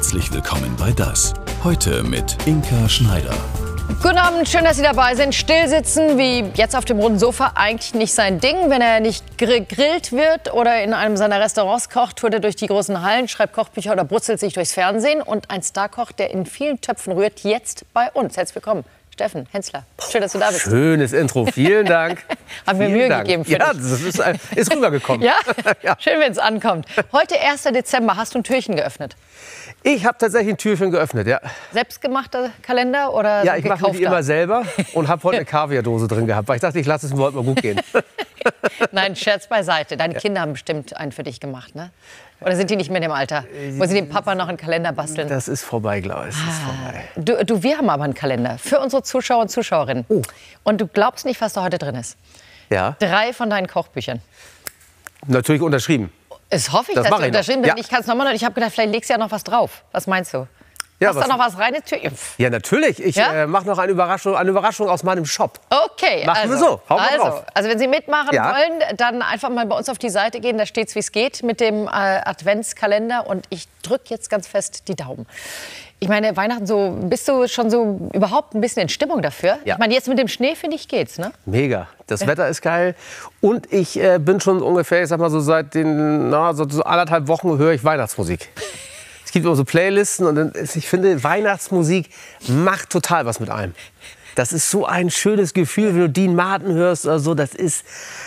Herzlich willkommen bei Das. Heute mit Inka Schneider. Guten Abend, schön, dass Sie dabei sind. Stillsitzen, wie jetzt auf dem roten Sofa, eigentlich nicht sein Ding. Wenn er nicht gegrillt wird oder in einem seiner Restaurants kocht, tourt er durch die großen Hallen, schreibt Kochbücher oder brutzelt sich durchs Fernsehen. Und ein Starkoch, der in vielen Töpfen rührt, jetzt bei uns. Herzlich willkommen, Steffen Hensler. Schön, dass du da bist. Schönes Intro, vielen Dank. Haben mir Mühe gegeben für Ja, dich. das ist rübergekommen. Ja? Ja. Schön, wenn es ankommt. Heute 1. Dezember, hast du ein Türchen geöffnet? Ich habe tatsächlich ein Türchen geöffnet, ja. Selbstgemachter Kalender oder Ja, ich mache gekaufter? mich immer selber und habe heute eine Kaviardose drin gehabt, weil ich dachte, ich lasse es mir heute mal gut gehen. Nein, Scherz beiseite. Deine Kinder haben bestimmt einen für dich gemacht, ne? Oder sind die nicht mehr in dem Alter, wo sie dem Papa noch einen Kalender basteln? Das ist vorbei, glaube ich. Das ist vorbei. Wir haben aber einen Kalender für unsere Zuschauer und Zuschauerinnen. Oh. Und du glaubst nicht, was da heute drin ist. Ja, 3 von deinen Kochbüchern. natürlich unterschrieben. Das hoffe ich, Das dass mache du ich noch. unterschrieben bist. Ja. Ich kann es nochmal noch. Ich habe gedacht, vielleicht legst du ja noch was drauf. Was meinst du? Ja, Hast da noch was rein? Ja, natürlich. Ich Ja? mache noch eine Überraschung aus meinem Shop. Okay, Machen wir so. Hauen wir drauf. Also wenn Sie mitmachen Ja. wollen, dann einfach mal bei uns auf die Seite gehen. Da steht's, wie es geht mit dem Adventskalender. Und ich drücke jetzt ganz fest die Daumen. Ich meine, Weihnachten so, bist du schon so überhaupt ein bisschen in Stimmung dafür? Ja. Ich meine, jetzt mit dem Schnee, finde ich, geht's, ne? Mega. Das Wetter ist geil. Und ich bin schon ungefähr, ich sag mal so seit den so 1,5 Wochen höre ich Weihnachtsmusik. Es gibt immer so Playlisten und dann ich finde, Weihnachtsmusik macht total was mit einem. Das ist so ein schönes Gefühl, wenn du Dean Martin hörst oder so. Das ist,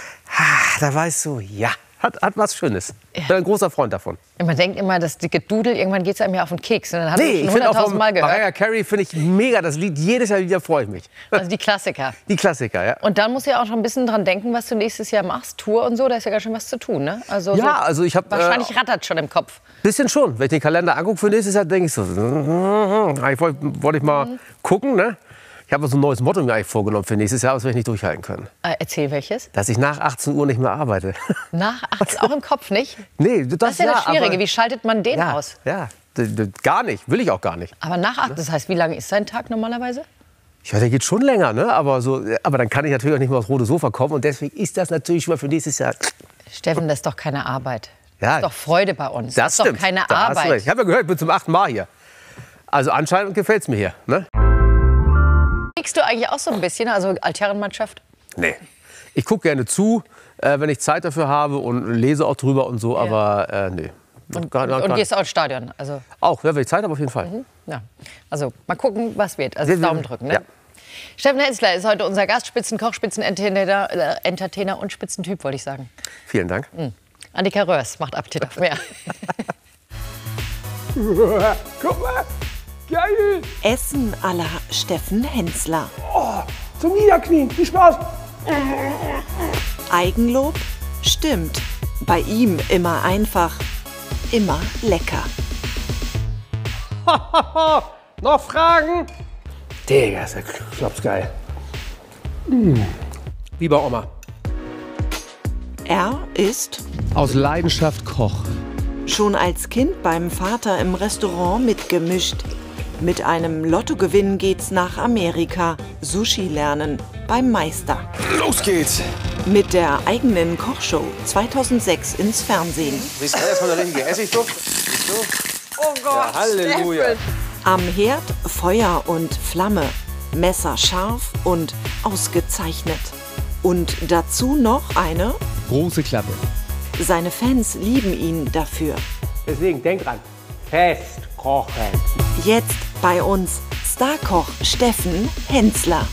da weißt du, ja, hat was Schönes. Ich bin ein großer Freund davon. Man denkt immer, das dicke Dudel, irgendwann geht es einem ja auf den Keks. Und dann hat man Ich schon finde auch 100.000 von Mal gehört. Mariah Carey finde ich mega das Lied. Jedes Jahr wieder freue ich mich. Also die Klassiker. Die Klassiker, ja. Und dann musst du ja auch schon ein bisschen dran denken, was du nächstes Jahr machst. Tour und so, da ist ja ganz schön was zu tun, ne? Also Ja, also ich habe wahrscheinlich rattert schon im Kopf. bisschen schon. Wenn ich den Kalender angucke für nächstes Jahr, denke ich so, eigentlich wollte ich mal gucken, ne? Ich habe so ein neues Motto mir eigentlich vorgenommen für nächstes Jahr, das werde ich nicht durchhalten können. Erzähl welches. Dass ich nach 18 Uhr nicht mehr arbeite. Nach 18, auch im Kopf nicht? Nee, Das ist ja das Schwierige. aber- Wie schaltet man den ja, aus? ja, gar nicht. Will ich auch gar nicht. Aber nach 18, das heißt, wie lange ist dein Tag normalerweise? Ich weiß, der geht schon länger, ne? Aber dann kann ich natürlich auch nicht mehr aufs rote Sofa kommen. Und deswegen ist das natürlich schon mal für nächstes Jahr. Steffen, das ist doch keine Arbeit. Ja, Das ist doch Freude bei uns. das ist doch stimmt. keine Da hast du recht. Arbeit. Ich habe ja gehört, ich bin zum 8. Mal hier. Also anscheinend gefällt es mir hier. Ne? Kriegst du eigentlich auch so ein bisschen, also Altherrenmannschaft? Nee. Ich gucke gerne zu, wenn ich Zeit dafür habe und lese auch drüber und so, aber nee. Und gehst auch ins Stadion? Also, Auch, ja, wenn ich Zeit habe, auf jeden Fall. ja. Also mal gucken, was wird. Also Daumen drücken, ne? Ja. Steffen Hensler ist heute unser Gast, Spitzenkoch, Spitzenentertainer und Spitzentyp, wollte ich sagen. Vielen Dank. Annika Röhrs macht Appetit auf mehr. Guck mal, geil. Essen à la Steffen Hensler. Zum Niederknien, viel Spaß. Eigenlob? Stimmt. Bei ihm immer einfach, immer lecker. Noch Fragen? Digga, ist der Klops geil. Wie bei Oma. Er ist Aus Leidenschaft Koch. schon als Kind beim Vater im Restaurant mitgemischt. Mit einem Lottogewinn geht's nach Amerika. Sushi lernen beim Meister. Los geht's! Mit der eigenen Kochshow 2006 ins Fernsehen. Siehst du erstmal der richtige Essigduft? Oh Gott, Ja, Halleluja. Am Herd Feuer und Flamme, Messer scharf und ausgezeichnet. Und dazu noch eine, Große Klappe. seine Fans lieben ihn dafür. Deswegen, denk dran. Fest kochen. Jetzt bei uns Starkoch Steffen Hensler.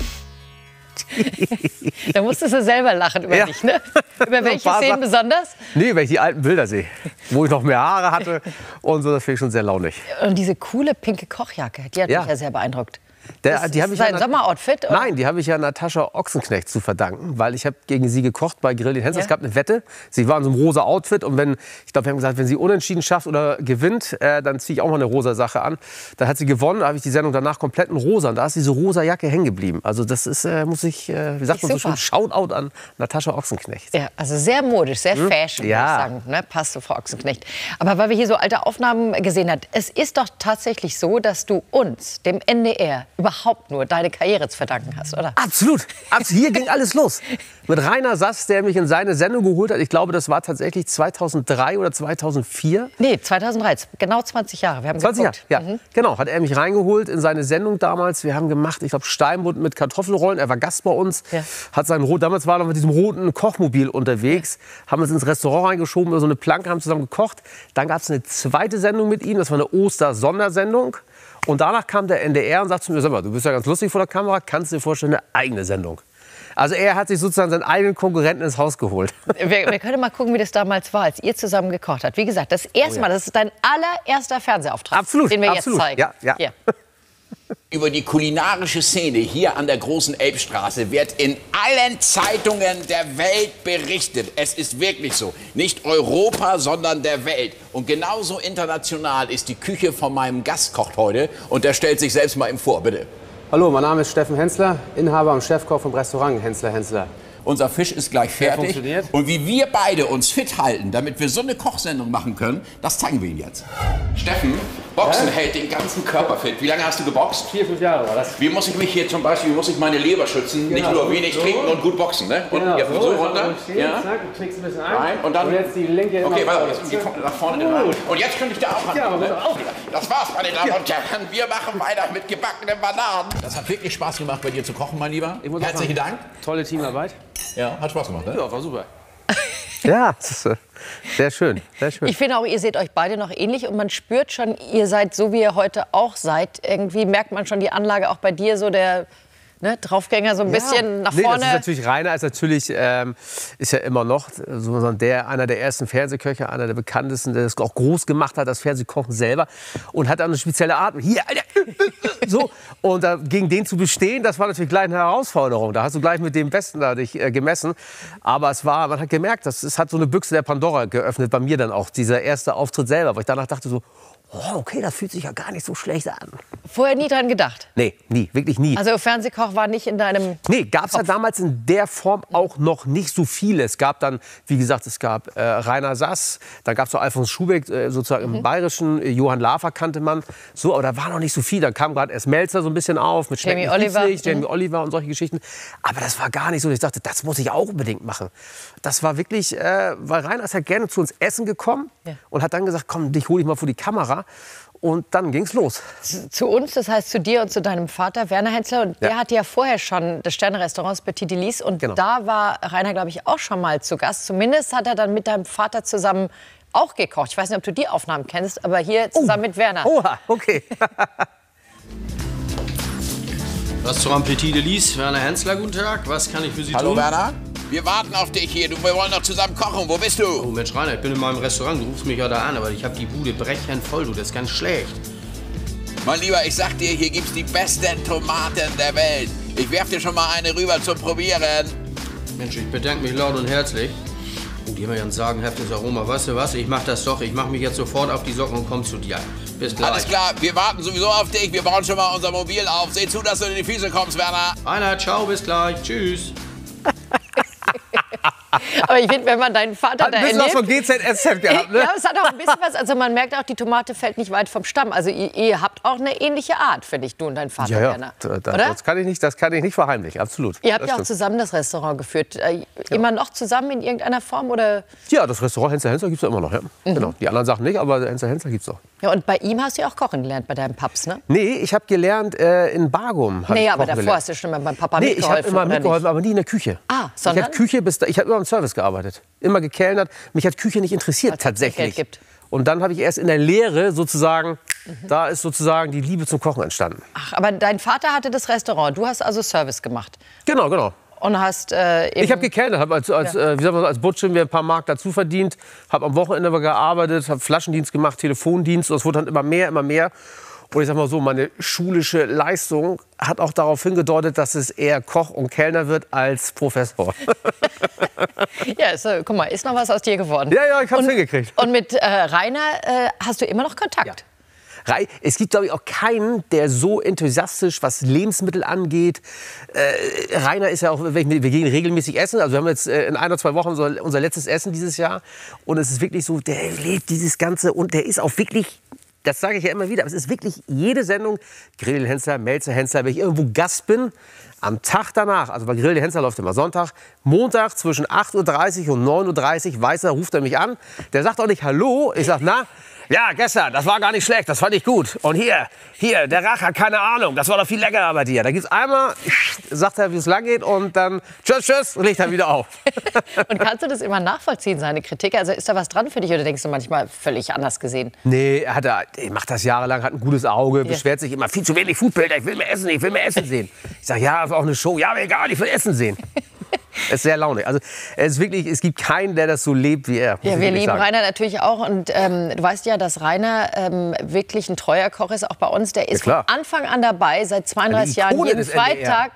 Da musstest du selber lachen über Ja. dich, ne? Über welche paar Szenen Sachen. besonders? Nee, wenn ich die alten Bilder sehe, wo ich noch mehr Haare hatte und so, das finde ich schon sehr launig. Und diese coole pinke Kochjacke, die hat Ja. mich ja sehr beeindruckt. Die Ist habe ich sein ja Sommeroutfit? oder? Nein, die habe ich ja Natascha Ochsenknecht zu verdanken, weil ich habe gegen sie gekocht bei Grill den Hensler. Ja. Es gab eine Wette, sie war in so einem rosa Outfit und ich glaube, wir haben gesagt, wenn sie unentschieden schafft oder gewinnt, dann ziehe ich auch mal eine rosa Sache an. Dann hat sie gewonnen, da habe ich die Sendung danach komplett in rosa und da ist diese rosa Jacke hängen geblieben. Also das ist, wie sagt man so super. schön, Shoutout an Natascha Ochsenknecht. Ja, also sehr modisch, sehr fashion, Ja. würde ich sagen. Ne? Passt zu Frau Ochsenknecht. Aber weil wir hier so alte Aufnahmen gesehen haben, es ist doch tatsächlich so, dass du uns, dem NDR, überhaupt nur deine Karriere zu verdanken hast, oder? Absolut. Hier ging alles los. Mit Rainer Sass, der mich in seine Sendung geholt hat. Ich glaube, das war tatsächlich 2003 oder 2004. Nee, 2003, genau 20 Jahre. Wir haben 20 Jahre, geguckt. ja. Genau, hat er mich reingeholt in seine Sendung damals. Wir haben gemacht, ich glaube, Steinbutt mit Kartoffelrollen. Er war Gast bei uns. Ja. Hat damals war er mit diesem roten Kochmobil unterwegs. Haben uns ins Restaurant reingeschoben, so eine Planke, haben zusammen gekocht. Dann gab es eine zweite Sendung mit ihm. Das war eine Oster-Sondersendung. Und danach kam der NDR und sagte zu mir, sag mal, du bist ja ganz lustig vor der Kamera, kannst du dir vorstellen, eine eigene Sendung. Also er hat sich sozusagen seinen eigenen Konkurrenten ins Haus geholt. Wir können mal gucken, wie das damals war, als ihr zusammen gekocht habt. Wie gesagt, das erste Mal, das ist dein allererster Fernsehauftritt, Absolut, den wir absolut. jetzt zeigen. Ja. Hier. Über die kulinarische Szene hier an der großen Elbstraße wird in allen Zeitungen der Welt berichtet. Es ist wirklich so. Nicht Europa, sondern der Welt. Und genauso international ist die Küche von meinem Gastkoch heute. Und der stellt sich selbst mal vor, bitte. Hallo, mein Name ist Steffen Hensler, Inhaber und Chefkoch vom Restaurant Hensler. Unser Fisch ist gleich fertig. Funktioniert. Und wie wir beide uns fit halten, damit wir so eine Kochsendung machen können, das zeigen wir Ihnen jetzt. Steffen, Boxen hält den ganzen Körper fit. Wie lange hast du geboxt? 4, 5 Jahre war das. Wie muss ich mich hier zum Beispiel, wie muss ich meine Leber schützen? Nicht nur wenig trinken und gut boxen, ne? Und Genau, jetzt so runter. Ja. Zack, du kriegst ein bisschen ein. Rein und dann. Und jetzt die linke. Okay, immer warte, jetzt kommt nach vorne den Rein. Und jetzt könnte ich da auch ran. Ja, ne? auch. Das war's, meine Damen und Herren. Wir machen weiter mit gebackenen Bananen. Das hat wirklich Spaß gemacht, bei dir zu kochen, mein Lieber. Herzlichen Dank. Tolle Teamarbeit. Ja, hat Spaß gemacht, ne? Ja, war super. Ja, das ist sehr schön, sehr schön. Ich finde auch, ihr seht euch beide noch ähnlich und man spürt schon, ihr seid so, wie ihr heute auch seid. Irgendwie merkt man schon die Anlage auch bei dir, so der Draufgänger so ein bisschen nach vorne. Das ist natürlich, Rainer ist natürlich, ist ja immer noch so einer der ersten Fernsehköche, einer der bekanntesten, der das auch groß gemacht hat, das Fernsehkochen selber. Und hat auch eine spezielle Art. Hier, Alter, so. Und gegen den zu bestehen, das war natürlich gleich eine Herausforderung. Da hast du gleich mit dem Besten da dich gemessen. Aber man hat gemerkt, es hat so eine Büchse der Pandora geöffnet bei mir dann auch, dieser erste Auftritt selber. Wo ich danach dachte so, oh, okay, das fühlt sich ja gar nicht so schlecht an. Vorher nie dran gedacht? Nee, nie, wirklich nie. Also Fernsehkoch war nicht in deinem... Nee, gab es ja damals in der Form auch noch nicht so viele. Es gab dann, wie gesagt, Rainer Sass, dann gab es noch Alfons Schubeck, sozusagen im Bayerischen, Johann Lafer kannte man. So, aber da war noch nicht so viel. Dann kam gerade erst Melzer so ein bisschen auf, mit Jamie Oliver. Jamie Oliver und solche Geschichten. Aber das war gar nicht so. Ich dachte, das muss ich auch unbedingt machen. Das war wirklich, weil Rainer ist ja gerne zu uns essen gekommen und hat dann gesagt, komm, dich hole ich mal vor die Kamera. Und dann ging's los. Zu uns, das heißt zu dir und zu deinem Vater, Werner Hensler. Und der hatte ja vorher schon das Sterne-Restaurant Petit Delis. Und da war Rainer, glaube ich, auch schon mal zu Gast. Zumindest hat er dann mit deinem Vater zusammen auch gekocht. Ich weiß nicht, ob du die Aufnahmen kennst, aber hier zusammen mit Werner. Oha, okay. Restaurant Petit Delis, Werner Hensler, guten Tag. Was kann ich für Sie Hallo tun? Werner, wir warten auf dich hier. Wir wollen noch zusammen kochen. Wo bist du? Oh Mensch, Rainer, ich bin in meinem Restaurant. Du rufst mich ja da an, aber ich habe die Bude brechend voll, du. Das ist ganz schlecht. Mein Lieber, ich sag dir, hier gibt's die besten Tomaten der Welt. Ich werf dir schon mal eine rüber zum Probieren. Mensch, ich bedanke mich laut und herzlich. Oh, die haben ja ein sagenhaftes Aroma. Weißt du was, ich mach das doch. Ich mach mich jetzt sofort auf die Socken und komm zu dir. Bis gleich. Alles klar, wir warten sowieso auf dich. Wir bauen schon mal unser Mobil auf. Seh zu, dass du in die Füße kommst, Werner. Rainer, ciao, bis gleich. Tschüss. Aber ich finde, wenn man deinen Vater Hat da ein bisschen was erlebt... von GZSZ gehabt, ne? Ja, es hat auch ein bisschen was. Also man merkt auch, die Tomate fällt nicht weit vom Stamm. Also ihr habt auch eine ähnliche Art, finde ich, du und dein Vater, Werner. Oder? Das kann ich nicht verheimlichen, absolut. Ihr habt Das ja auch stimmt. zusammen das Restaurant geführt. Immer noch zusammen in irgendeiner Form? Oder? Ja, das Restaurant Hensler gibt es ja immer noch. Ja. Genau. Die anderen Sachen nicht, aber Hensler gibt es noch. Ja, und bei ihm hast du ja auch kochen gelernt, bei deinem Paps, ne? Nee, ich habe gelernt in Bargum. Nee, aber davor hast du schon mal beim Papa Nee, ich habe mitgeholfen. immer oder mitgeholfen, nicht? aber nie in der Küche. Ah, sondern? Ich habe immer im Service gearbeitet. Immer gekellnert. Mich hat Küche nicht interessiert, Weil's halt Geld tatsächlich. gibt. Und dann habe ich erst in der Lehre sozusagen, da ist sozusagen die Liebe zum Kochen entstanden. Ach, aber dein Vater hatte das Restaurant. Du hast also Service gemacht. Genau. Und hast eben... Ich habe gekellnert, habe als Butcher mir ein paar Mark dazu verdient, habe am Wochenende gearbeitet, habe Flaschendienst gemacht, Telefondienst. Und es wurde dann immer mehr. Und ich sag mal so, meine schulische Leistung hat auch darauf hingedeutet, dass es eher Koch und Kellner wird als Professor. Ja, guck mal, ist noch was aus dir geworden. Ja, ich hab's hingekriegt. Und mit Rainer hast du immer noch Kontakt? Es gibt, glaube ich, auch keinen, der so enthusiastisch, was Lebensmittel angeht. Rainer ist ja auch, wir gehen regelmäßig essen. Also wir haben jetzt in 1 oder 2 Wochen unser letztes Essen dieses Jahr. Und es ist wirklich so, der lebt dieses Ganze und der ist auch wirklich... das sage ich ja immer wieder, aber es ist wirklich jede Sendung, Grill Hensler, Melzer Hensler, wenn ich irgendwo Gast bin, am Tag danach, also bei Grill Hensler läuft immer Sonntag, Montag zwischen 8:30 und 9:30 Uhr, weiß er, ruft er mich an. Der sagt auch nicht Hallo, ich sag, na, ja, gestern, das war gar nicht schlecht, das fand ich gut. Und hier, der Racher, keine Ahnung, das war doch viel leckerer bei dir. Da gibt's einmal, sagt er, wie es lang geht und dann tschüss und legt er wieder auf. Und kannst du das immer nachvollziehen, seine Kritik? Also ist da was dran für dich oder denkst du manchmal völlig anders gesehen? Nee, er macht das jahrelang, hat ein gutes Auge, beschwert sich immer, viel zu wenig Foodbilder, ich will mehr Essen sehen. Ich sag, ja, ist auch eine Show, ja, aber egal, ich will Essen sehen. Es ist sehr launig. Also es gibt keinen, der das so lebt wie er. Ja, wir lieben Rainer natürlich auch. Und du weißt ja, dass Rainer wirklich ein treuer Koch ist, auch bei uns. Der ist von Anfang an dabei, seit 32 Jahren. Jeden Freitag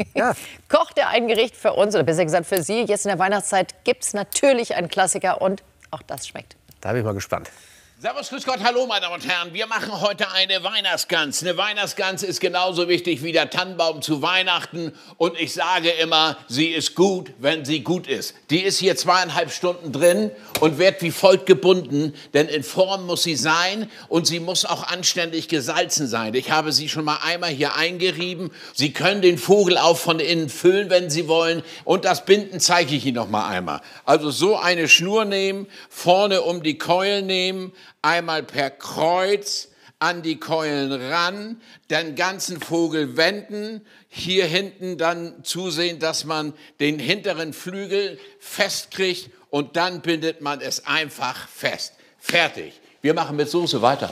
kocht er ein Gericht für uns, oder besser gesagt für Sie. Jetzt in der Weihnachtszeit gibt es natürlich einen Klassiker und auch das schmeckt. Da bin ich mal gespannt. Servus, grüß Gott, hallo meine Damen und Herren. Wir machen heute eine Weihnachtsgans. Eine Weihnachtsgans ist genauso wichtig wie der Tannenbaum zu Weihnachten. Und ich sage immer, sie ist gut, wenn sie gut ist. Die ist hier 2,5 Stunden drin und wird wie folgt gebunden. Denn in Form muss sie sein und sie muss auch anständig gesalzen sein. Ich habe sie schon mal einmal hier eingerieben. Sie können den Vogel auch von innen füllen, wenn Sie wollen. Und das Binden zeige ich Ihnen noch mal einmal. Also so eine Schnur nehmen, vorne um die Keulen nehmen, einmal per Kreuz an die Keulen ran, den ganzen Vogel wenden, hier hinten dann zusehen, dass man den hinteren Flügel festkriegt und dann bindet man es einfach fest. Fertig. Wir machen mit Soße weiter.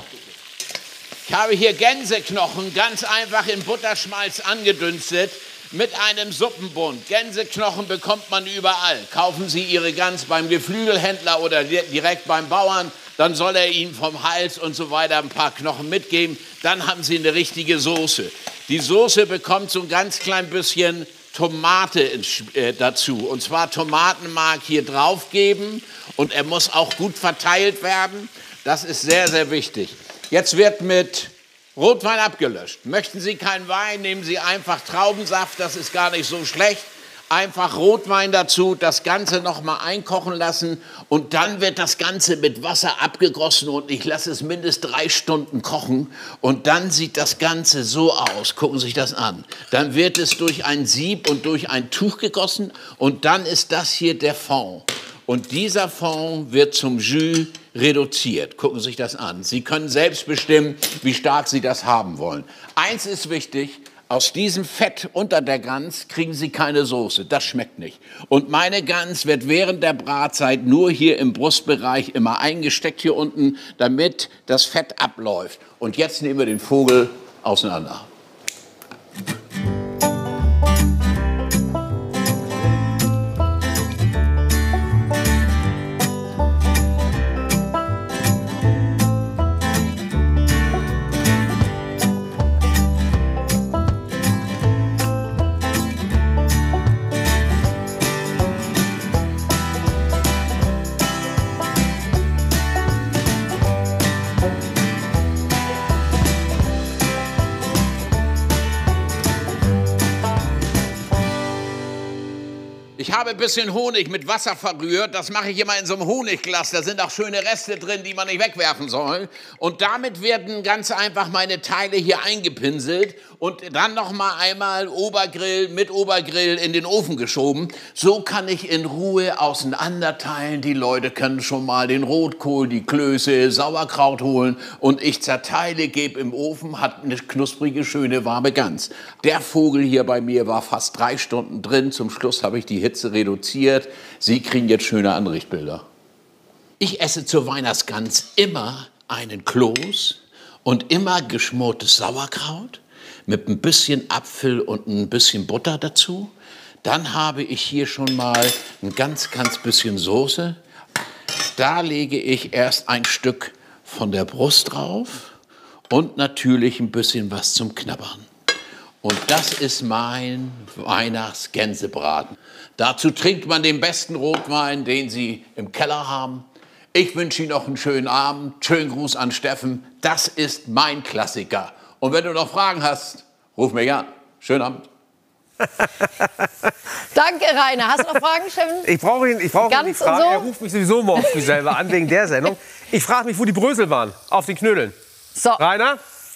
Ich habe hier Gänseknochen, ganz einfach in Butterschmalz angedünstet, mit einem Suppenbund. Gänseknochen bekommt man überall. Kaufen Sie Ihre Gans beim Geflügelhändler oder direkt beim Bauern, dann soll er Ihnen vom Hals und so weiter ein paar Knochen mitgeben. Dann haben Sie eine richtige Soße. Die Soße bekommt so ein ganz klein bisschen Tomate dazu. Und zwar Tomatenmark hier drauf geben. Und er muss auch gut verteilt werden. Das ist sehr, sehr wichtig. Jetzt wird mit Rotwein abgelöscht. Möchten Sie keinen Wein, nehmen Sie einfach Traubensaft. Das ist gar nicht so schlecht. Einfach Rotwein dazu, das Ganze noch mal einkochen lassen und dann wird das Ganze mit Wasser abgegossen und ich lasse es mindestens 3 Stunden kochen und dann sieht das Ganze so aus. Gucken Sie sich das an. Dann wird es durch ein Sieb und durch ein Tuch gegossen und dann ist das hier der Fond. Und dieser Fond wird zum Jus reduziert. Gucken Sie sich das an. Sie können selbst bestimmen, wie stark Sie das haben wollen. Eins ist wichtig. Aus diesem Fett unter der Gans kriegen Sie keine Soße. Das schmeckt nicht. Und meine Gans wird während der Bratzeit nur hier im Brustbereich immer eingesteckt hier unten, damit das Fett abläuft. Und jetzt nehmen wir den Vogel auseinander. Ich habe ein bisschen Honig mit Wasser verrührt. Das mache ich immer in so einem Honigglas. Da sind auch schöne Reste drin, die man nicht wegwerfen soll. Und damit werden ganz einfach meine Teile hier eingepinselt und dann noch mal einmal Obergrill mit Obergrill in den Ofen geschoben. So kann ich in Ruhe auseinanderteilen. Die Leute können schon mal den Rotkohl, die Klöße, Sauerkraut holen. Und ich zerteile, gebe im Ofen, hat eine knusprige, schöne, warme Gans. Der Vogel hier bei mir war fast 3 Stunden drin. Zum Schluss habe ich die Hitze reduziert. Sie kriegen jetzt schöne Anrichtbilder. Ich esse zur Weihnachtsgans immer einen Kloß und immer geschmortes Sauerkraut mit ein bisschen Apfel und ein bisschen Butter dazu. Dann habe ich hier schon mal ein ganz bisschen Soße. Da lege ich erst ein Stück von der Brust drauf und natürlich ein bisschen was zum Knabbern. Und das ist mein Weihnachtsgänsebraten. Dazu trinkt man den besten Rotwein, den Sie im Keller haben. Ich wünsche Ihnen noch einen schönen Abend. Schönen Gruß an Steffen. Das ist mein Klassiker. Und wenn du noch Fragen hast, ruf mich an. Schönen Abend. Danke, Rainer. Hast du noch Fragen, Steffen? Ich brauche ihn nicht fragen. So? Er ruft mich sowieso morgen früh selber an wegen der Sendung. Ich frage mich, wo die Brösel waren. Auf den Knödeln. So, Rainer,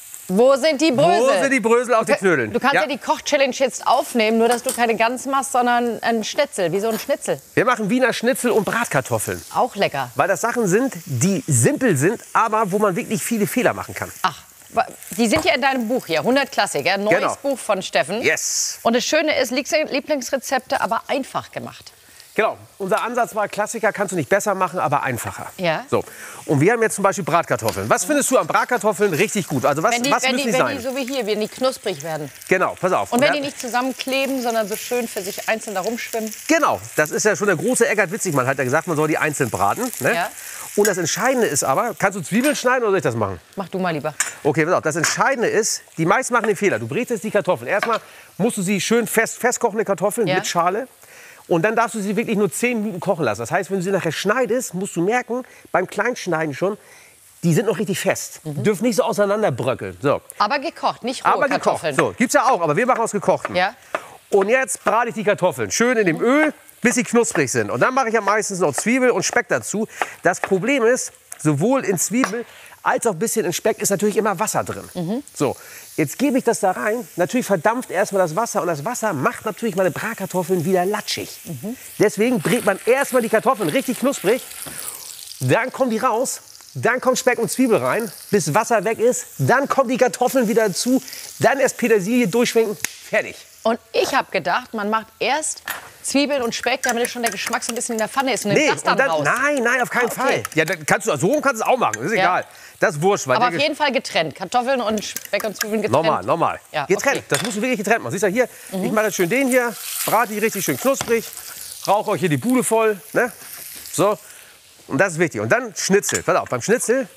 wo sind die Brösel? wo sind die Brösel auf den Knödeln? Du kannst ja die Koch-Challenge jetzt aufnehmen, nur dass du keine Gans machst, sondern ein Schnitzel, wie so ein Schnitzel. Wir machen Wiener Schnitzel und Bratkartoffeln. Auch lecker. Weil das Sachen sind, die simpel sind, aber wo man wirklich viele Fehler machen kann. Ach, die sind ja in deinem Buch hier, 100 Klassiker, ein neues Genau. Buch von Steffen. Yes. Und das Schöne ist, Lieblingsrezepte, aber einfach gemacht. Genau. Unser Ansatz war, Klassiker kannst du nicht besser machen, aber einfacher. Ja. So. Und wir haben jetzt zum Beispiel Bratkartoffeln. Was findest du an Bratkartoffeln richtig gut? Also was Wenn die müssen die sein? so wie hier, wenn die knusprig werden. Genau, pass auf. Und wenn die nicht zusammenkleben, sondern so schön für sich einzeln da rumschwimmen. Genau, das ist ja schon der große Eckart Witzigmann, hat ja gesagt, man soll die einzeln braten. Ne? Ja. Und das Entscheidende ist aber, kannst du Zwiebeln schneiden oder soll ich das machen? Mach du mal lieber. Okay, pass auf, das Entscheidende ist, die meisten machen den Fehler. Du brätst jetzt die Kartoffeln. Erstmal musst du sie schön festkochende Kartoffeln Ja. mit Schale. Und dann darfst du sie wirklich nur 10 Minuten kochen lassen. Das heißt, wenn du sie nachher schneidest, musst du merken, beim Kleinschneiden schon, die sind noch richtig fest. Die dürfen nicht so auseinanderbröckeln. So. Aber gekocht, nicht rohe Aber gekocht. Kartoffeln. So, gibt's ja auch, aber wir machen aus gekochten. Ja. Und jetzt brate ich die Kartoffeln schön in dem Öl, bis sie knusprig sind. Und dann mache ich ja meistens noch Zwiebel und Speck dazu. Das Problem ist, sowohl in Zwiebel als auch ein bisschen in Speck ist natürlich immer Wasser drin. So, jetzt gebe ich das da rein. Natürlich verdampft erstmal das Wasser. Und das Wasser macht natürlich meine Bratkartoffeln wieder latschig. Deswegen brät man erstmal die Kartoffeln richtig knusprig. Dann kommen die raus. Dann kommt Speck und Zwiebel rein, bis Wasser weg ist. Dann kommen die Kartoffeln wieder dazu. Dann erst Petersilie durchschwenken. Fertig. Und ich habe gedacht, man macht erst Zwiebeln und Speck, damit schon der Geschmack so ein bisschen in der Pfanne ist. Und nimmt das dann raus. Nein, auf keinen Okay. Fall. Ja, dann kannst du so rum kannst du es auch machen. Ist egal. Das ist wurscht. Weil Aber der auf jeden Fall getrennt. Kartoffeln und Speck und Zwiebeln getrennt. Normal. Ja, Getrennt. okay. Das musst du wirklich getrennt machen. Siehst du hier, ich mache jetzt schön den hier, brate die richtig schön knusprig, rauche euch hier die Bude voll. Ne? So. Und das ist wichtig. Und dann Schnitzel. Pass auf, beim Schnitzel,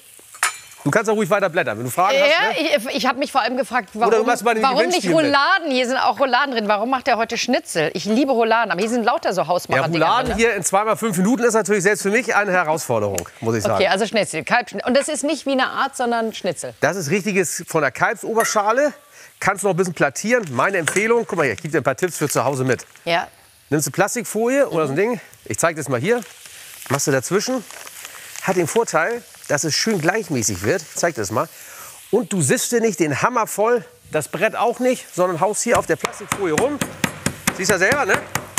du kannst auch ruhig weiter blättern, wenn du Fragen hast. Ja, Ne? ich habe mich vor allem gefragt, Oder du warum machst mal den nicht Gewinnspiel mit. Rouladen? Hier sind auch Rouladen drin. Warum macht er heute Schnitzel? Ich liebe Rouladen, aber hier sind lauter so Ja, Hausmacher-Dinger Rouladen drin. Ne? hier in 2x5 Minuten ist natürlich selbst für mich eine Herausforderung, muss ich sagen. Okay, also Schnitzel, Kalbschnitzel. Und das ist nicht wie eine Art, sondern Schnitzel. Das ist richtiges von der Kalbsoberschale. Kannst du noch ein bisschen plattieren. Meine Empfehlung, guck mal hier, ich gebe dir ein paar Tipps für zu Hause mit. Ja. Nimmst du Plastikfolie oder so ein Ding, ich zeige das mal hier, machst du dazwischen. Hat den Vorteil, dass es schön gleichmäßig wird. Ich zeig das mal. Und du siffst dir nicht den Hammer voll, das Brett auch nicht, sondern haust hier auf der Plastikfolie rum. Siehst du ja selber, ne?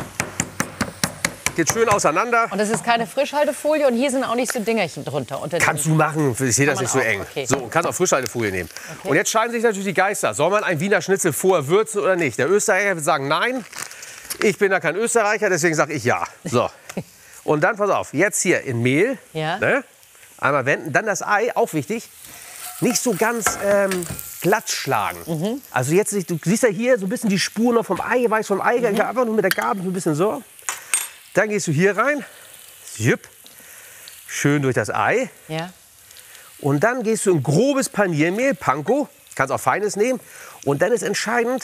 Geht schön auseinander. Und das ist keine Frischhaltefolie und hier sind auch nicht so Dingerchen drunter. Unter Kannst du machen, ich sehe das man nicht so auch, eng. okay. So, und kannst auch Frischhaltefolie nehmen. Und jetzt scheiden sich natürlich die Geister. Soll man ein Wiener Schnitzel vorher würzen oder nicht? Der Österreicher wird sagen nein. Ich bin da kein Österreicher, deswegen sage ich ja. So. Und dann, pass auf, jetzt hier in Mehl, Ja. ne? Einmal wenden, dann das Ei, auch wichtig, nicht so ganz glatt schlagen. Also jetzt, du siehst ja hier so ein bisschen die Spur noch vom Eiweiß, vom Eigelb, einfach nur mit der Gabel so ein bisschen so. Dann gehst du hier rein, Jupp. Schön durch das Ei. Ja. Und dann gehst du in grobes Paniermehl, Panko, kannst auch feines nehmen. Und dann ist entscheidend,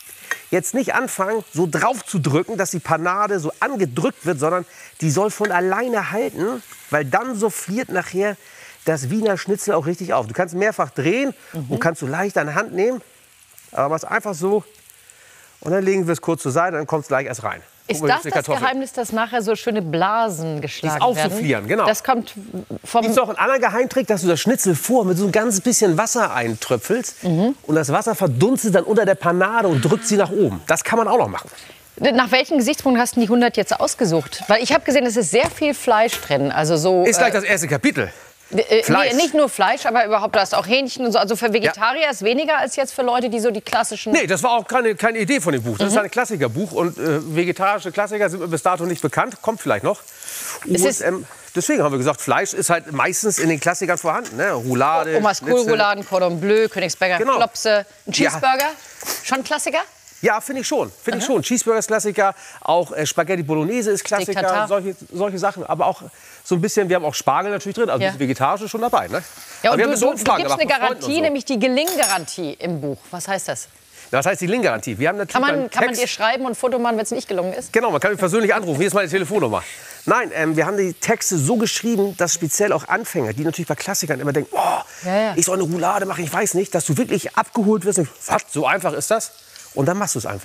jetzt nicht anfangen, so drauf zu drücken, dass die Panade so angedrückt wird, sondern die soll von alleine halten, weil dann souffliert nachher das Wiener Schnitzel auch richtig auf. Du kannst mehrfach drehen und kannst du leicht an die Hand nehmen, aber machst einfach so und dann legen wir es kurz zur Seite, dann kommt es gleich erst rein. Ist Guck mal, das die das Kartoffel. Geheimnis, dass nachher so schöne Blasen geschlagen Dieses werden? Aufsoufflieren, genau. Das kommt vom... Gibt es auch einen anderen Geheimtrick, dass du das Schnitzel vor mit so ein ganz bisschen Wasser eintröpfelst und das Wasser verdunstet dann unter der Panade und drückt sie nach oben. Das kann man auch noch machen. Nach welchen Gesichtspunkten hast du die 100 jetzt ausgesucht? Weil ich habe gesehen, es ist sehr viel Fleisch drin. Also so, Ist gleich das erste Kapitel. Fleisch. Nee, nicht nur Fleisch, aber überhaupt, du hast auch Hähnchen und so. Also für Vegetarier ist weniger als jetzt für Leute, die so die klassischen... Nee, das war auch keine Idee von dem Buch. Das ist ein Klassikerbuch und vegetarische Klassiker sind mir bis dato nicht bekannt. Kommt vielleicht noch. Und, deswegen haben wir gesagt, Fleisch ist halt meistens in den Klassikern vorhanden. Ne? Roulade, Omas Kohlrouladen, Cordon Bleu, Königsberger Genau. Klopse, ein Cheeseburger. Schon Klassiker? Ja, finde ich schon. Cheeseburger ist Klassiker, auch Spaghetti Bolognese ist Steak Klassiker, Tartar. solche Sachen. Aber auch so ein bisschen, wir haben auch Spargel natürlich drin, also Ja. das Vegetarische schon dabei. Ne? Ja, Aber und wir haben du ein bisschen gibst Umfragen eine gemacht mit Freunden Garantie, und so. nämlich die Gelinggarantie im Buch. Was heißt das? Das heißt die Link-Garantie. Wir haben natürlich Kann man beim dir Text- schreiben und ein Foto machen, wenn es nicht gelungen ist? Genau, man kann mich persönlich anrufen. Hier ist meine Telefonnummer. Nein, wir haben die Texte so geschrieben, dass speziell auch Anfänger, die natürlich bei Klassikern immer denken, oh, Ja. ich soll eine Roulade machen, ich weiß nicht, dass du wirklich abgeholt wirst. Was? So einfach ist das? Und dann machst du es einfach.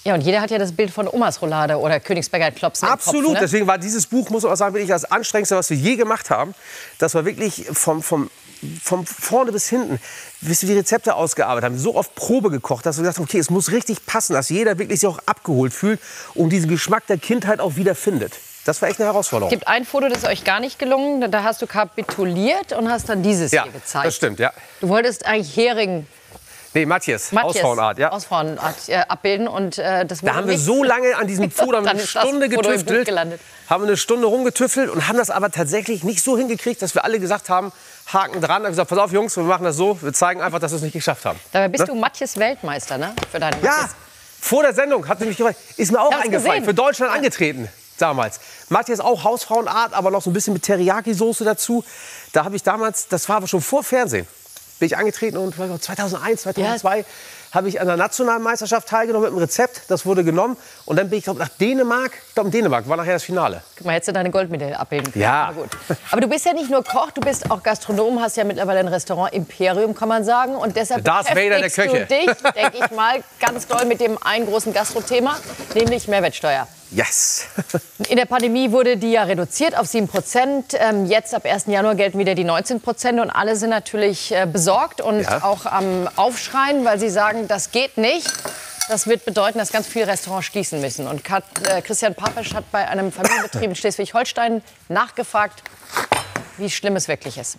Ja, und jeder hat ja das Bild von Omas Roulade oder Königsberger Klopsen Absolut, im Kopf, ne? Deswegen war dieses Buch, muss ich auch sagen, wirklich das Anstrengendste, was wir je gemacht haben. Das war wirklich vom vorne bis hinten, bis wir die Rezepte ausgearbeitet haben, so oft Probe gekocht, dass wir gesagt haben, okay, es muss richtig passen, dass jeder wirklich sich auch abgeholt fühlt und diesen Geschmack der Kindheit auch wieder findet. Das war echt eine Herausforderung. Es gibt ein Foto, das ist euch gar nicht gelungen. Da hast du kapituliert und hast dann dieses hier gezeigt. Ja, das stimmt, ja. Du wolltest eigentlich Hering... Nee, Matthias, Hausfrauenart, ja. Hausfrauenart abbilden und das da haben wir so lange an diesem Foto eine Stunde getüftelt, haben eine Stunde rumgetüftelt und haben das aber tatsächlich nicht so hingekriegt, dass wir alle gesagt haben, Haken dran. Da haben gesagt, pass auf Jungs, wir machen das so, wir zeigen einfach, dass wir es nicht geschafft haben. Dabei bist du Matthias Weltmeister, ne? Für deinen ja, vor der Sendung hat sie mich gefragt, ist mir auch eingefallen, für Deutschland angetreten damals. Matthias auch Hausfrauenart, aber noch so ein bisschen mit Teriyaki-Soße dazu. Da habe ich damals, das war aber schon vor Fernsehen, bin ich angetreten und 2001, 2002 habe ich an der nationalen Meisterschaft teilgenommen mit einem Rezept. Das wurde genommen und dann bin ich glaub, nach Dänemark. Ich glaube, in Dänemark war nachher das Finale. Guck mal, hättest du deine Goldmedaille abbilden können. Ja. Gut. Aber du bist ja nicht nur Koch, du bist auch Gastronom, hast ja mittlerweile ein Restaurant Imperium, kann man sagen. Und deshalb Darth Vader der Köche. Du dich, denke ich mal, ganz doll mit dem einen großen Gastro-Thema, nämlich Mehrwertsteuer. Yes. In der Pandemie wurde die ja reduziert auf 7%. Jetzt ab 1. Januar gelten wieder die 19% und alle sind natürlich besorgt und auch am Aufschreien, weil sie sagen, das geht nicht. Das wird bedeuten, dass ganz viele Restaurants schließen müssen. Und Christian Papesch hat bei einem Familienbetrieb in Schleswig-Holstein nachgefragt, wie schlimm es wirklich ist.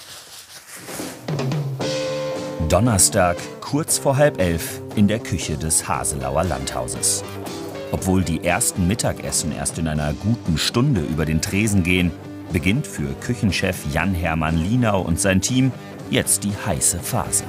Donnerstag, kurz vor 10:30 in der Küche des Haselauer Landhauses. Obwohl die ersten Mittagessen erst in einer guten Stunde über den Tresen gehen, beginnt für Küchenchef Jan-Hermann Lienau und sein Team jetzt die heiße Phase.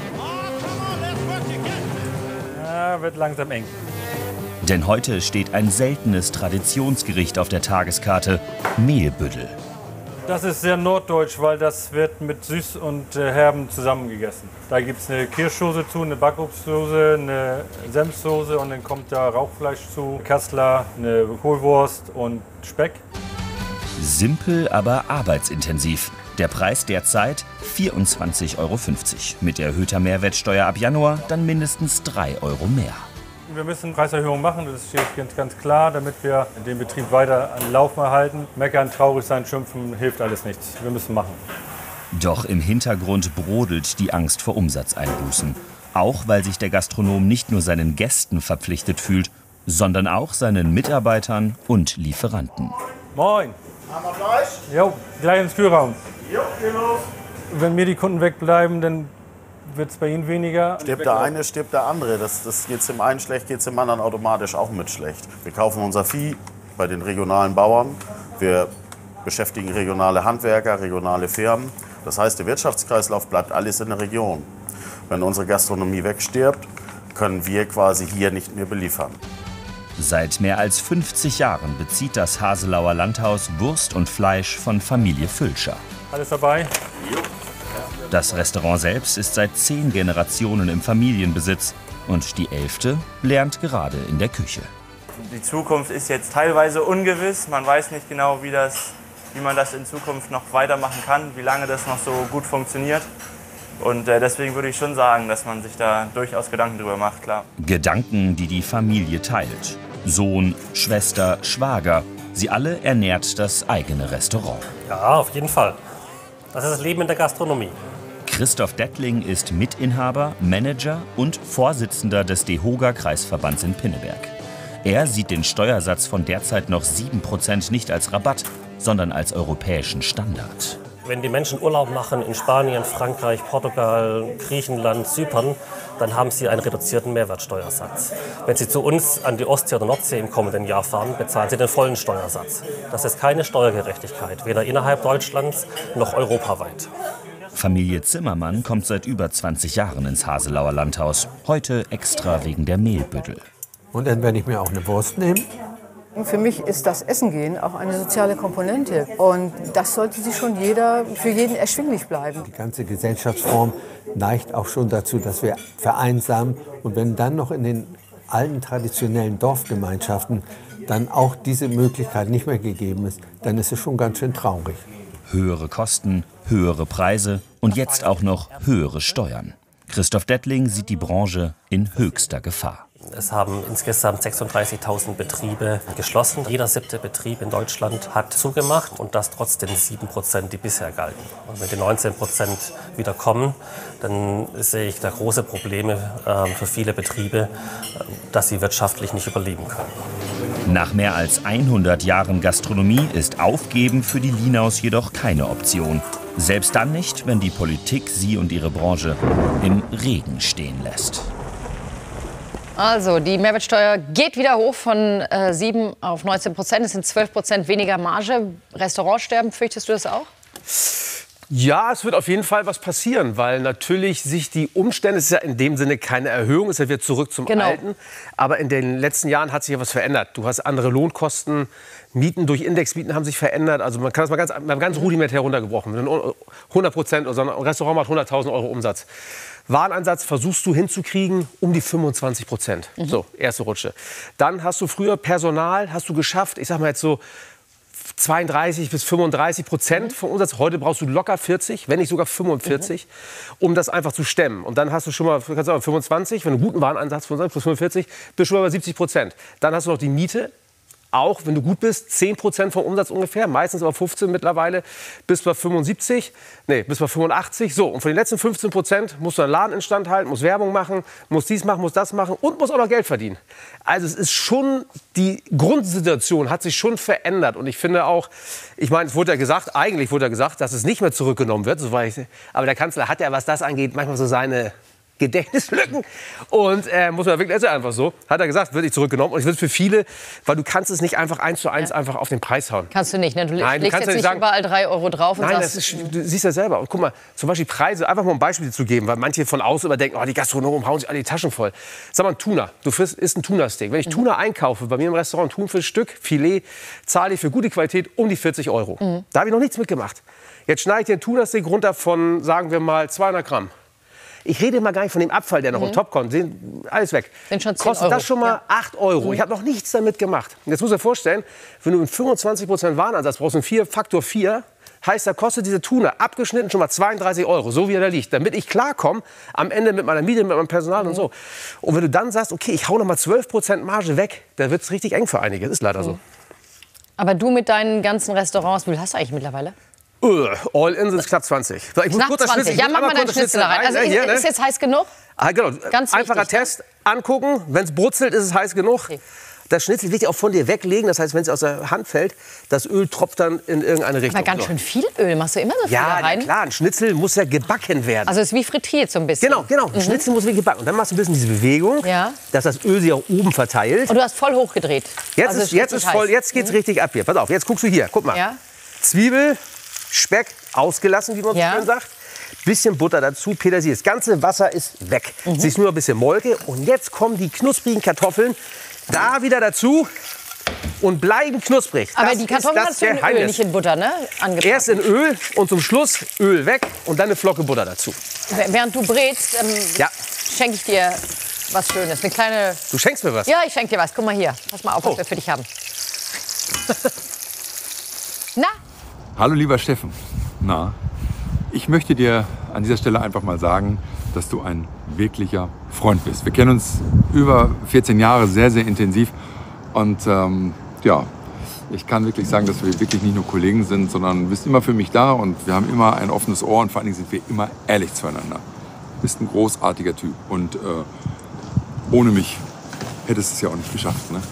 Ja, wird langsam eng. Denn heute steht ein seltenes Traditionsgericht auf der Tageskarte: Mehlbüddel. Das ist sehr norddeutsch, weil das wird mit Süß und Herben zusammen gegessen. Da gibt es eine Kirschsoße zu, eine Backobstsoße, eine Senfsoße und dann kommt da Rauchfleisch zu, Kassler, eine Kohlwurst und Speck. Simpel, aber arbeitsintensiv. Der Preis derzeit 24,50 € Mit erhöhter Mehrwertsteuer ab Januar dann mindestens 3 € mehr. Wir müssen Preiserhöhungen machen, das steht ganz klar, damit wir den Betrieb weiter am Laufen erhalten. Meckern, traurig sein, schimpfen, hilft alles nichts. Wir müssen machen. Doch im Hintergrund brodelt die Angst vor Umsatzeinbußen. Auch weil sich der Gastronom nicht nur seinen Gästen verpflichtet fühlt, sondern auch seinen Mitarbeitern und Lieferanten. Moin! Haben wir Fleisch? Jo, gleich ins Kühlraum. Jo, geh los. Wenn mir die Kunden wegbleiben, dann wird es bei Ihnen weniger. Stirbt der eine, stirbt der andere. Das geht dem einen schlecht, geht es dem anderen automatisch auch mit schlecht. Wir kaufen unser Vieh bei den regionalen Bauern. Wir beschäftigen regionale Handwerker, regionale Firmen. Das heißt, der Wirtschaftskreislauf bleibt alles in der Region. Wenn unsere Gastronomie wegstirbt, können wir quasi hier nicht mehr beliefern. Seit mehr als 50 Jahren bezieht das Haselauer Landhaus Wurst und Fleisch von Familie Völscher. Alles dabei? Das Restaurant selbst ist seit 10 Generationen im Familienbesitz und die 11. lernt gerade in der Küche. Die Zukunft ist jetzt teilweise ungewiss. Man weiß nicht genau, wie man das in Zukunft noch weitermachen kann, wie lange das noch so gut funktioniert. Und deswegen würde ich schon sagen, dass man sich da durchaus Gedanken drüber macht, klar. Gedanken, die die Familie teilt. Sohn, Schwester, Schwager. Sie alle ernährt das eigene Restaurant. Ja, auf jeden Fall. Das ist das Leben in der Gastronomie. Christoph Dettling ist Mitinhaber, Manager und Vorsitzender des DEHOGA-Kreisverbands in Pinneberg. Er sieht den Steuersatz von derzeit noch 7% nicht als Rabatt, sondern als europäischen Standard. Wenn die Menschen Urlaub machen in Spanien, Frankreich, Portugal, Griechenland, Zypern, dann haben sie einen reduzierten Mehrwertsteuersatz. Wenn sie zu uns an die Ostsee oder Nordsee im kommenden Jahr fahren, bezahlen sie den vollen Steuersatz. Das ist keine Steuergerechtigkeit, weder innerhalb Deutschlands noch europaweit. Familie Zimmermann kommt seit über 20 Jahren ins Haselauer Landhaus. Heute extra wegen der Mehlbüddel. Und dann werde ich mir auch eine Wurst nehmen. Für mich ist das Essen gehen auch eine soziale Komponente. Und das sollte sich schon für jeden erschwinglich bleiben. Die ganze Gesellschaftsform neigt auch schon dazu, dass wir vereinsamen. Und wenn dann noch in den alten traditionellen Dorfgemeinschaften dann auch diese Möglichkeit nicht mehr gegeben ist, dann ist es schon ganz schön traurig. Höhere Kosten, höhere Preise und jetzt auch noch höhere Steuern. Christoph Dettling sieht die Branche in höchster Gefahr. Es haben insgesamt 36.000 Betriebe geschlossen. Jeder 7. Betrieb in Deutschland hat zugemacht und das trotz den 7%, die bisher galten. Und wenn die 19% wieder kommen, dann sehe ich da große Probleme für viele Betriebe, dass sie wirtschaftlich nicht überleben können. Nach mehr als 100 Jahren Gastronomie ist Aufgeben für die Linaus jedoch keine Option. Selbst dann nicht, wenn die Politik sie und ihre Branche im Regen stehen lässt. Also, die Mehrwertsteuer geht wieder hoch von 7 auf 19%. Es sind 12% weniger Marge. Restaurantsterben, fürchtest du das auch? Ja, es wird auf jeden Fall was passieren, weil natürlich sich die Umstände, es ist ja in dem Sinne keine Erhöhung, es ist ja wieder zurück zum Alten. Aber in den letzten Jahren hat sich ja was verändert. Du hast andere Lohnkosten, Mieten durch Indexmieten haben sich verändert. Also man kann das mal ganz rudimentär runtergebrochen. Wenn 100% oder so ein Restaurant macht 100.000 € Umsatz. Wareneinsatz versuchst du hinzukriegen um die 25%. So, erste Rutsche. Dann hast du früher Personal, hast du geschafft, ich sag mal jetzt so 32 bis 35% vom Umsatz. Heute brauchst du locker 40, wenn nicht sogar 45, um das einfach zu stemmen. Und dann hast du schon mal, kannst du sagen, 25, wenn du einen guten Wareneinsatz plus 45, bist du schon mal bei 70%. Dann hast du noch die Miete. Auch wenn du gut bist, 10% vom Umsatz ungefähr, meistens aber 15 mittlerweile, bis bei 85. So, und von den letzten 15% musst du einen Laden instand halten, musst Werbung machen, musst dies machen, musst das machen und musst auch noch Geld verdienen. Also es ist schon, die Grundsituation hat sich schon verändert. Und ich finde auch, ich meine, es wurde ja gesagt, eigentlich wurde ja gesagt, dass es nicht mehr zurückgenommen wird. Aber der Kanzler hat ja, was das angeht, manchmal so seine Gedächtnislücken. Und muss man wirklich, ist ja einfach so, hat er gesagt, wird nicht zurückgenommen. Und ich will es für viele, weil du kannst es nicht einfach 1:1 einfach auf den Preis hauen. Kannst du nicht, ne? Du Nein, legst jetzt nicht sagen, überall 3 € drauf und nein, sagst... das ist, du siehst ja selber. Und guck mal, zum Beispiel Preise, einfach mal ein Beispiel zu geben, weil manche von außen immer denken, oh, die Gastronomen hauen sich alle die Taschen voll. Sag mal, ein Tuna, du isst ein Tuna-Steak. Wenn ich Tuna einkaufe, bei mir im Restaurant, Thunfischstück, Filet, zahle ich für gute Qualität um die 40 €. Da habe ich noch nichts mitgemacht. Jetzt schneide ich den Tuna-Steak runter von, sagen wir mal, 200 Gramm. Ich rede mal gar nicht von dem Abfall, der noch on top kommt. Alles weg. Sind schon 10 Kostet das €. schon mal 8 €. Ich habe noch nichts damit gemacht. Und jetzt musst du dir vorstellen, wenn du einen 25% Warenansatz brauchst, einen Faktor 4, heißt, da kostet diese Tuna abgeschnitten schon mal 32 €, so wie er da liegt. Damit ich klarkomme, am Ende mit meiner Miete, mit meinem Personal und so. Und wenn du dann sagst, okay, ich hau noch mal 12% Marge weg, dann wird es richtig eng für einige. Das ist leider so. Aber du mit deinen ganzen Restaurants, wie viel hast du eigentlich mittlerweile? All in sind es knapp 20. Ich muss Knapp kurz 20. Ja, mach mal deinen Schnitzel da rein. Also hier, ist jetzt heiß genug? Genau. Ganz einfacher wichtig, Test, angucken. Wenn es brutzelt, ist es heiß genug. Okay. Das Schnitzel will ich auch von dir weglegen. Das heißt, wenn es aus der Hand fällt, das Öl tropft dann in irgendeine Richtung. Aber ganz schön viel Öl. Machst du immer so viel da rein? Ja, klar. Ein Schnitzel muss ja gebacken werden. Also es ist wie frittiert so ein bisschen. Genau. Ein Schnitzel muss wie gebacken. Und dann machst du ein bisschen diese Bewegung, dass das Öl sich auch oben verteilt. Und du hast voll hochgedreht. Jetzt geht's richtig ab hier. Pass auf, jetzt guckst du hier. Guck mal. Ja. Zwiebel, Speck ausgelassen, wie man so schön sagt. Bisschen Butter dazu, Petersilie. Das ganze Wasser ist weg. Es ist nur ein bisschen Molke. Und jetzt kommen die knusprigen Kartoffeln da wieder dazu und bleiben knusprig. Aber die Kartoffeln hast du in Öl, nicht in Butter, ne? Angepasst. Erst in Öl und zum Schluss Öl weg und dann eine Flocke Butter dazu. Während du brätst, schenke ich dir was Schönes. Eine kleine... Du schenkst mir was? Ja, ich schenke dir was. Guck mal hier. Pass mal auf, was wir für dich haben. Na? Hallo lieber Steffen. Na, ich möchte dir an dieser Stelle einfach mal sagen, dass du ein wirklicher Freund bist. Wir kennen uns über 14 Jahre sehr, sehr intensiv und ja, ich kann wirklich sagen, dass wir wirklich nicht nur Kollegen sind, sondern du bist immer für mich da und wir haben immer ein offenes Ohr und vor allen Dingen sind wir immer ehrlich zueinander. Du bist ein großartiger Typ und ohne mich hättest du es ja auch nicht geschafft, ne?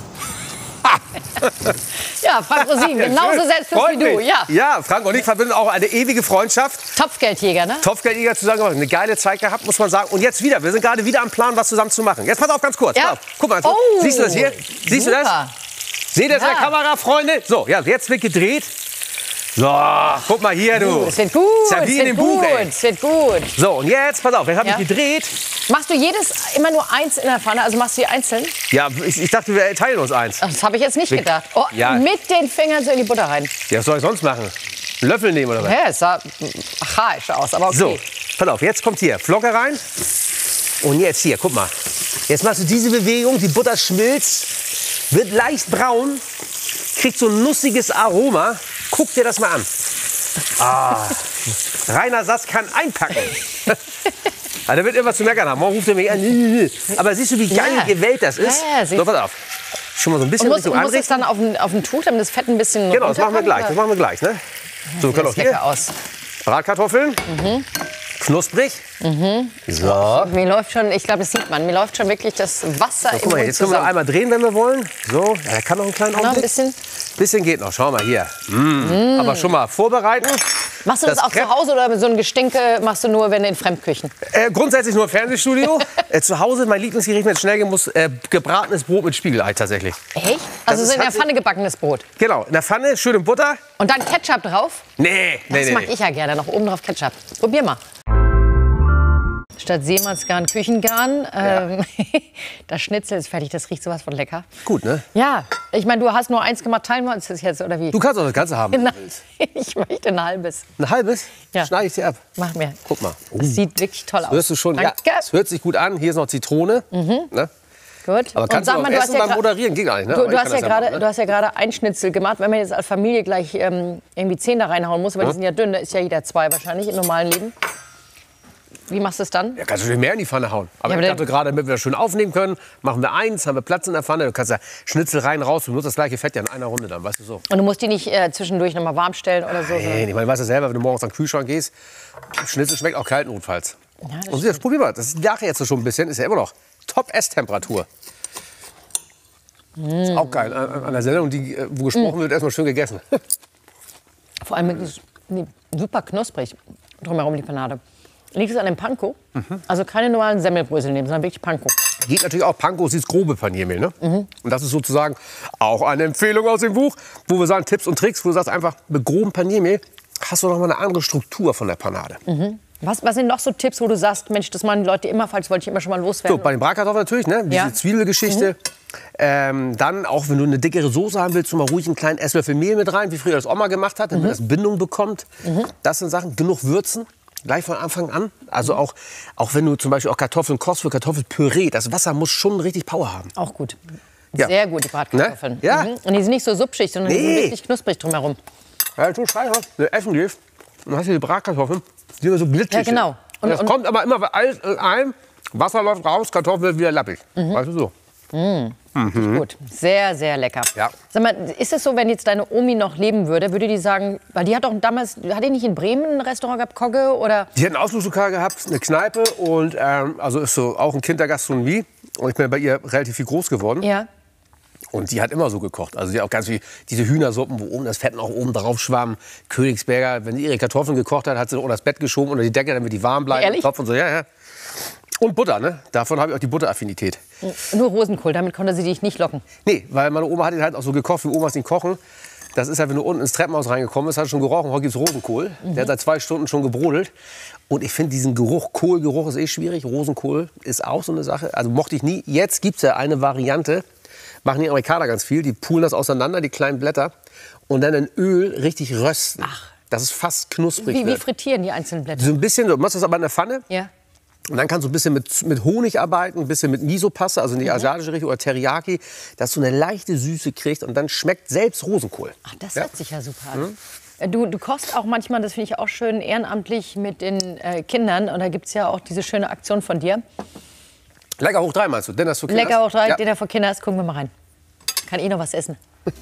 Ja, Frank Rosin, genauso selbstbewusst wie du. Ja, Frank und ich verbinden auch eine ewige Freundschaft. Topfgeldjäger, ne? Topfgeldjäger zusammen gemacht. Eine geile Zeit gehabt, muss man sagen. Und jetzt wieder. Wir sind gerade wieder am Plan, was zusammen zu machen. Jetzt pass auf, ganz kurz. Ja. Auf. Guck mal. Oh, siehst du das hier? Siehst du das? Seht ihr das in der Kamera, Freunde? So, ja, jetzt wird gedreht. So, guck mal hier, du. Es wird gut. Servieren im Buch, ey. Es wird gut. So, und jetzt, pass auf, jetzt habe ich gedreht. Machst du immer nur eins in der Pfanne? Also machst du die einzeln? Ja, ich dachte, wir teilen uns eins. Ach, das habe ich jetzt nicht gedacht. Oh, ja. Mit den Fingern so in die Butter rein. Ja, was soll ich sonst machen? Einen Löffel nehmen oder was? Ja, es sah archaisch aus, aber okay. So, pass auf, jetzt kommt hier Flocke rein. Und jetzt hier, guck mal. Jetzt machst du diese Bewegung, die Butter schmilzt, wird leicht braun, kriegt so ein nussiges Aroma. Guck dir das mal an. Ah, Rainer Sass kann einpacken. Also, der wird irgendwas zu meckern haben. Morgen ruft er mich an. Aber siehst du, wie geil gewählt das ist? Ja, so, pass auf. Schon mal so ein bisschen Richtung anrichten. Muss es dann auf ein Tuch, damit das Fett ein bisschen Genau, das machen wir gleich. Das machen wir gleich, ne? So, wir können auch lecker aus. Bratkartoffeln. Knusprig. So. Mir läuft schon, ich glaube, das sieht man, mir läuft schon wirklich das Wasser so, guck mal, jetzt können wir noch einmal drehen, wenn wir wollen. So, ja, der kann noch einen kleinen Augenblick. Bisschen geht noch, schau mal hier. Aber schon mal vorbereiten. Machst du das auch zu Hause oder so ein Gestinke machst du nur, wenn in Fremdküchen? Grundsätzlich nur im Fernsehstudio. Zu Hause, mein Lieblingsgericht, wenn es schnell gehen muss, gebratenes Brot mit Spiegelei tatsächlich. Echt? Also so in der Pfanne gebackenes Brot? Genau, in der Pfanne, schön in Butter. Und dann Ketchup drauf? Nee. Das mag ich ja gerne, noch oben drauf Ketchup. Probier mal. Statt Seemannsgarn, Küchengarn. Das Schnitzel ist fertig, das riecht sowas von lecker. Gut, ne? Ja, ich meine, du hast nur eins gemacht, teilen wir uns das jetzt, oder wie? Du kannst auch das Ganze haben. Nein, ich möchte ein halbes. Ein halbes? Ja. Schneide ich dir ab. Mach mir. Guck mal. Das sieht wirklich toll aus. Hörst du schon? Danke. Ja, es hört sich gut an. Hier ist noch Zitrone. Ne? Gut. Aber kannst du auch essen beim Moderieren? Geht gar nicht, ne? Du hast ja gerade ein Schnitzel gemacht. Wenn man jetzt als Familie gleich irgendwie 10 da reinhauen muss, weil die sind ja dünn, da ist ja jeder 2 wahrscheinlich im normalen Leben. Wie machst du es dann? Ja, kannst du mehr in die Pfanne hauen. Aber ich dachte gerade, damit wir das schön aufnehmen können, machen wir eins, haben wir Platz in der Pfanne. Du kannst ja Schnitzel rein, raus. Du nutzt das gleiche Fett ja in einer Runde dann, weißt du so. Und du musst die nicht zwischendurch noch mal warm stellen oder so? Nee, ich meine, du weißt ja selber, wenn du morgens an den Kühlschrank gehst, Schnitzel schmeckt auch kalt notfalls. Ja, und jetzt probier mal, das lag jetzt schon ein bisschen, ist ja immer noch Top-Esstemperatur. Ist auch geil, an der Sendung, wo gesprochen wird, erstmal schön gegessen. Vor allem ist super knusprig drumherum die Panade. Liegt es an dem Panko? Also keine normalen Semmelbrösel nehmen, sondern wirklich Panko. Geht natürlich auch Panko, ist dieses grobe Paniermehl. Ne? Und das ist sozusagen auch eine Empfehlung aus dem Buch, wo wir sagen Tipps und Tricks, wo du sagst einfach, mit grobem Paniermehl hast du noch mal eine andere Struktur von der Panade. Was sind noch so Tipps, wo du sagst, Mensch, das machen die Leute immer falsch, wollte ich immer schon mal loswerden? So, bei den Bratkartoffeln natürlich, ne? Diese Zwiebelgeschichte. Dann, auch wenn du eine dickere Soße haben willst, mal ruhig einen kleinen Esslöffel Mehl mit rein, wie früher das Oma gemacht hat, damit das Bindung bekommt. Das sind Sachen, genug Würzen. Gleich von Anfang an. Also auch wenn du zum Beispiel auch Kartoffeln kochst für Kartoffelpüree, das Wasser muss schon richtig Power haben. Auch gut. Ja. Sehr gut, die Bratkartoffeln. Ne? Ja. Und die sind nicht so suppig, sondern die sind wirklich knusprig drumherum. Ja, du Scheiße, wenn du essen gehst, dann hast du die Bratkartoffeln, die immer so glitschig Ja, genau. Und das kommt aber immer alles in einem, Wasser läuft raus, Kartoffel wird wieder lappig. Weißt du so. Gut, sehr, sehr lecker. Ja. Sag mal, ist es so, wenn jetzt deine Omi noch leben würde, würde die sagen, weil die hat doch damals, hat die nicht in Bremen ein Restaurant gehabt, Kogge, oder? Die hat ein Ausflugslokal gehabt, eine Kneipe und also ist so auch ein Kind der Gastronomie. Und ich bin bei ihr relativ viel groß geworden. Ja. Und die hat immer so gekocht. Also die hat auch ganz viel, diese Hühnersuppen, wo oben das Fett noch oben drauf schwamm. Königsberger, wenn sie ihre Kartoffeln gekocht hat, hat sie unter das Bett geschoben, unter die Decke, damit die warm bleiben. Ehrlich? Topf und so, ja. Und Butter, ne? Davon habe ich auch die Butteraffinität. Nur Rosenkohl, damit konnte sie dich nicht locken. Nee, weil meine Oma hat ihn halt auch so gekocht, wie Omas ihn kochen. Das ist halt, wenn du unten ins Treppenhaus reingekommen bist, hat schon gerochen, heute gibt es Rosenkohl. Der hat seit 2 Stunden schon gebrodelt. Und ich finde diesen Geruch, Kohlgeruch ist schwierig. Rosenkohl ist auch so eine Sache. Also mochte ich nie. Jetzt gibt es ja eine Variante, machen die Amerikaner ganz viel. Die pulen das auseinander, die kleinen Blätter. Und dann in Öl richtig rösten. Ach. Das ist fast knusprig. Wie frittieren die einzelnen Blätter? So ein bisschen, du machst das aber in der Pfanne. Ja. Und dann kannst du ein bisschen mit Honig arbeiten, ein bisschen mit Miso-Paste, also in die asiatische Richtung, oder Teriyaki, dass du eine leichte Süße kriegst und dann schmeckt selbst Rosenkohl. Ach, das hört sich ja super an. Du kochst auch manchmal, das finde ich auch schön, ehrenamtlich mit den Kindern. Und da gibt es ja auch diese schöne Aktion von dir. Lecker hoch 3 meinst du? Dinner für Kinder? Lecker hoch 3, ja. Dinner für Kinder. Gucken wir mal rein. Kann noch was essen.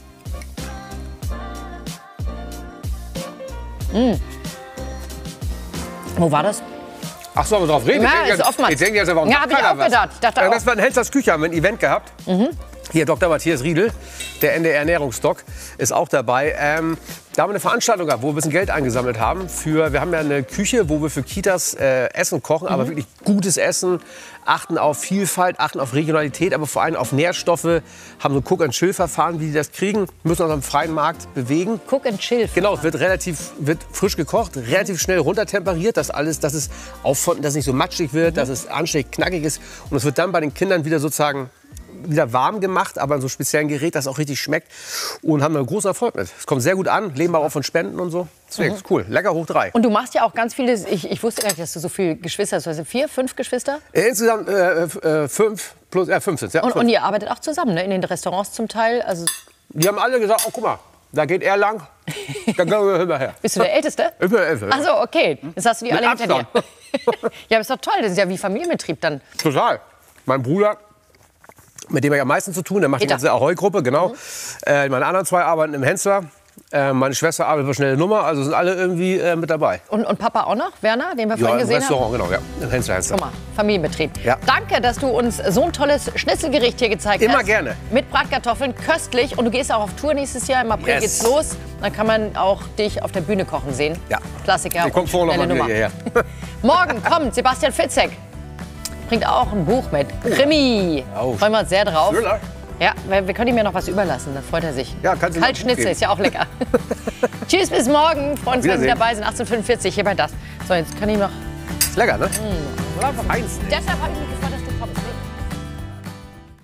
Wo war das? Ach, sollen wir drauf reden? Ja, ist oftmals. Ich denke jetzt aber auch, ja, habe ich auch gedacht. Ich dachte auch. Das war in Henslers Küche, haben wir ein Event gehabt. Hier, Dr. Matthias Riedel, der NDR Ernährungsdoc, ist auch dabei. Da haben wir eine Veranstaltung gehabt, wo wir ein bisschen Geld eingesammelt haben. Wir haben ja eine Küche, wo wir für Kitas Essen kochen, aber wirklich gutes Essen. Achten auf Vielfalt, achten auf Regionalität, aber vor allem auf Nährstoffe. Haben so Cook-and-Chill-Verfahren, wie die das kriegen. Müssen uns am freien Markt bewegen. Cook-and-Chill. Genau, es wird frisch gekocht, relativ schnell runtertemperiert, dass es nicht so matschig wird, dass es anständig knackig ist. Und es wird dann bei den Kindern wieder sozusagen warm gemacht, aber in so speziellen Gerät, das auch richtig schmeckt. Und haben einen großen Erfolg mit. Es kommt sehr gut an, leben aber auch von Spenden und so. Deswegen ist cool. Lecker hoch 3. Und du machst ja auch ganz viele, ich wusste gar nicht, dass du so viele Geschwister hast. Also 4, 5 Geschwister? Insgesamt 5 plus 5 sind ja. Und ihr arbeitet auch zusammen, ne? In den Restaurants zum Teil? Also die haben alle gesagt, oh guck mal, da geht er lang, dann gehen wir hinterher. Bist du der Älteste? Ich bin der Älteste. Ach so, okay. Jetzt hast du die Mit alle hinter dir. Abstand. Ja, aber ist doch toll. Das ist ja wie Familienbetrieb dann. Total. Mein Bruder, mit dem habe ich am meisten zu tun, der macht die ganze Ahoi-Gruppe, genau. Meine anderen 2 arbeiten im Hensler. Meine Schwester arbeitet bei Schnelle Nummer, also sind alle irgendwie mit dabei. Und Papa auch noch, Werner, den wir vorhin im gesehen Restaurant, haben? genau, ja. Im Hensler. Guck mal, Familienbetrieb. Ja. Danke, dass du uns so ein tolles Schnitzelgericht hier gezeigt hast. Immer gerne. Mit Bratkartoffeln, köstlich. Und du gehst auch auf Tour nächstes Jahr, im April geht's los. Dann kann man auch dich auf der Bühne kochen sehen. Ja. Klassiker. Ich komme vorher noch mal Nummer. hierher. Morgen kommt Sebastian Fitzek. Bringt auch ein Buch mit. Krimi. Freuen wir uns sehr drauf. Thriller. Ja, wir können ihm ja noch was überlassen, dann freut er sich. Ja, kannst du Kaltschnitzel ist ja auch lecker. Tschüss, bis morgen. Freuen uns, wenn Sie Wiedersehen. dabei sind. 18:45 hier bei das. So, jetzt kann ich noch. Ist lecker, ne? Deshalb habe ich mich gefreut, dass du